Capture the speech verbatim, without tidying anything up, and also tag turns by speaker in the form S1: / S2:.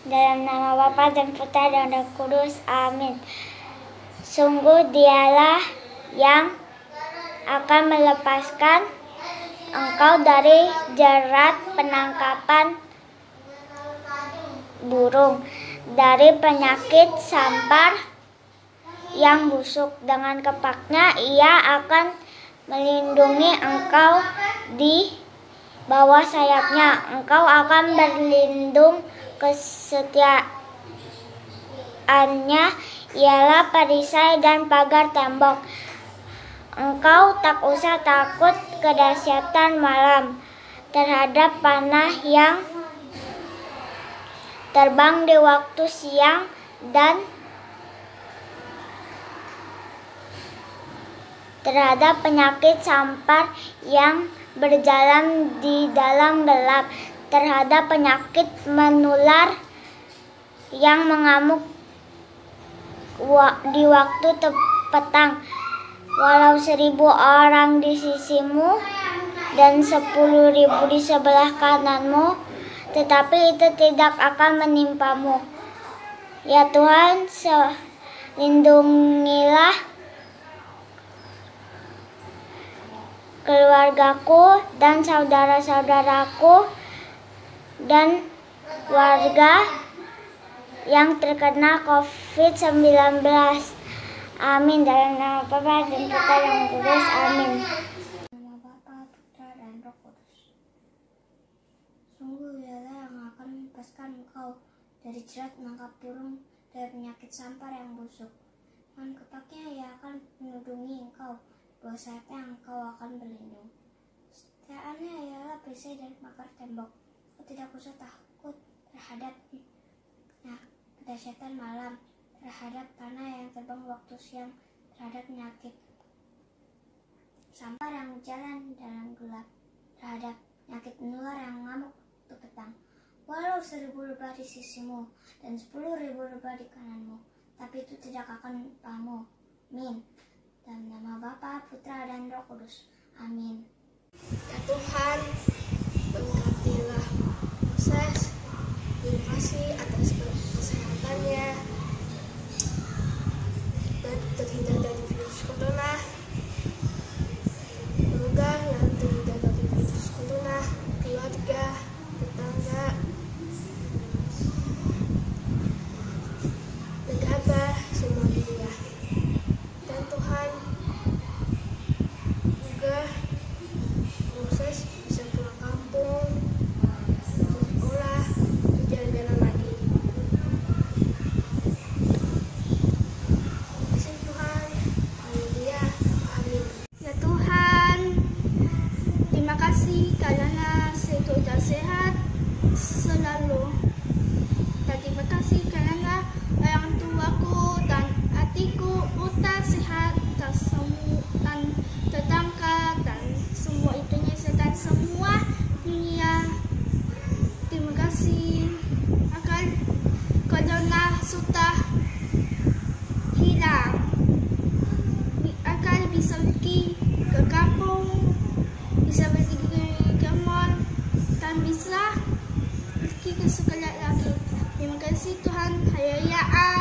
S1: Dalam nama Bapa dan Putra dan Roh Kudus. Amin. Sungguh Dialah yang akan melepaskan engkau dari jerat penangkapan burung, dari penyakit sampar yang busuk. Dengan kepaknya Ia akan melindungi engkau, di bawah sayapnya engkau akan berlindung. Kesetiaannya ialah perisai dan pagar tembok. Engkau tak usah takut kedahsyatan malam, terhadap panah yang terbang di waktu siang, dan terhadap penyakit sampar yang berjalan di dalam gelap, terhadap penyakit menular yang mengamuk di waktu petang. Walau seribu orang di sisimu dan sepuluh ribu di sebelah kananmu, tetapi itu tidak akan menimpamu. Ya Tuhan, lindungilah keluargaku dan saudara-saudaraku dan warga yang terkena covid sembilan belas. Amin. Dalam nama Bapa dan Putra dan Roh Kudus. Amin.
S2: Nama Bapa, Putra dan Roh Kudus. Sungguh Dialah yang akan melepaskan engkau dari jerat penangkap burung, dari penyakit sampar yang busuk. Dengan kepaknya Ia akan melindungi engkau, bawah sayapnya engkau akan berlindung. Kesetiaannya ialah perisai dan pagar tembok. Kau tidak usah takut terhadap kedahsyatan malam, terhadap panah yang terbang waktu siang, terhadap penyakit sampar yang berjalan dalam gelap, terhadap penyakit menular yang mengamuk waktu petang. Walau seribu lebah di sisimu dan sepuluh ribu lebah di kananmu, tapi itu tidak akan menimpamu. Amin. Dalam nama Bapa, Putra dan Roh Kudus. Amin.
S3: Ya Tuhan, berkatilah Moses. Terima kasih atas kesehatannya dan terhindar dari virus corona. Semoga yang terhindar dari virus corona, keluarga, tetangga, negara, semua dunia. Dan Tuhan juga Moses bisa pulang kampung, sekolah, jalan-jalan lagi. Terima kasih Tuhan. Haleluya. Amin.
S4: Ya Tuhan, terima kasih karena saya sudah sehat selalu. Dan terima kasih karena orang tuaku dan adikku udah sehat, dan semua dan tetangga dan semua Indonesia dan semua dunia. Terima kasih agar corona sudah hilang, agar bisa pergi ke kampung, bisa pergi ke mall, dan bisa pergi ke sekolah lagi. Terima kasih Tuhan. Haleluya.